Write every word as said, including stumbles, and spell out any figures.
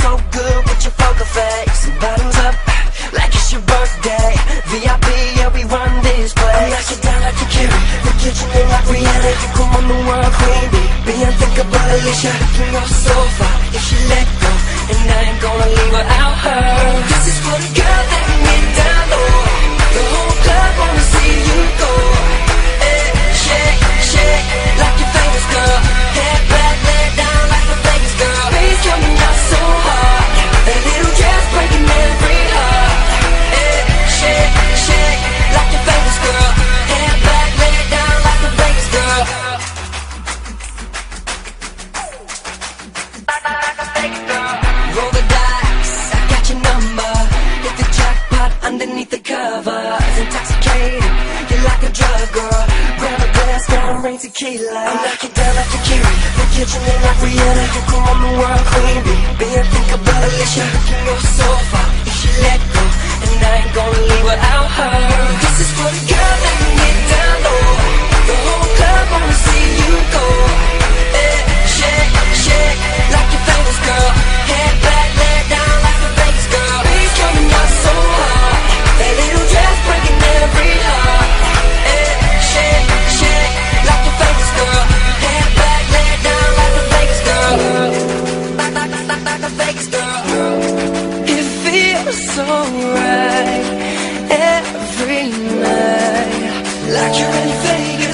so good with your poker face. Bottoms up like it's your birthday. V I P, yeah, we run this place. I knock it down like you carry the kitchen and like Rihanna. You come on the world queen, be, be unthinkable, Alicia. Looking off so far, if she let go, and I ain't gonna leave without her. This is for the girl that can get down low. The whole club wanna see you go. Hey, shake, shake like your famous girl. Head back, lay down like a Vegas girl. Bass coming out so hard, that little dress breaking every heart. Hey, shake, shake like your famous girl. Head back, lay down like a Vegas girl. Like a Vegas girl. Roll the dice, I got your number. Hit the jackpot underneath the covers. Intoxicated, you're like a drug girl. Grab a glass, gonna rain tequila. I knock it down like a Kiri, the kitchen and like Rihanna. You come on the world queen, be, be unthinkable, Alicia. Looking your sofa, if she let go, and I ain't gonna leave without her. This is for the girl that can get down low. The whole club wanna see you go. Hey, shake, shake like your famous girl. Head back, lay down like a Vegas girl. Bass coming out so hard, that little dress breaking every heart. Hey, shake, shake like your famous girl. Head back, lay down like a Vegas girl. Like, like, like, like a Vegas girl. It feels so right every night, like you're in Vegas.